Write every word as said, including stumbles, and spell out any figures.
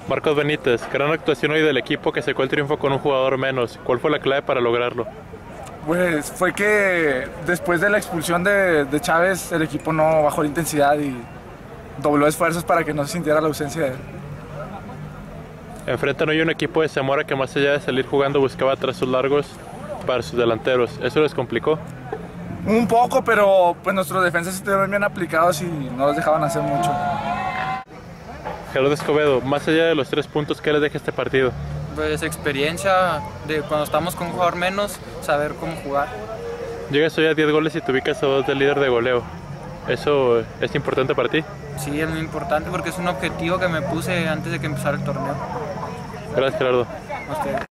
Marcos Benítez, gran actuación hoy del equipo que sacó el triunfo con un jugador menos. ¿Cuál fue la clave para lograrlo? Pues fue que después de la expulsión de, de Chávez, el equipo no bajó la intensidad y dobló esfuerzos para que no se sintiera la ausencia de él. Enfrentan hoy un equipo de Zamora que más allá de salir jugando buscaba trazos largos para sus delanteros. ¿Eso les complicó? Un poco, pero pues nuestros defensas estuvieron bien aplicados y no los dejaban hacer mucho. Gerardo Escobedo, más allá de los tres puntos, ¿qué les deja este partido? Pues experiencia de cuando estamos con un jugador menos, saber cómo jugar. Llegas hoy a diez goles y te ubicas a dos del líder de goleo. ¿Eso es importante para ti? Sí, es muy importante porque es un objetivo que me puse antes de que empezara el torneo. Gracias, Gerardo. A ustedes.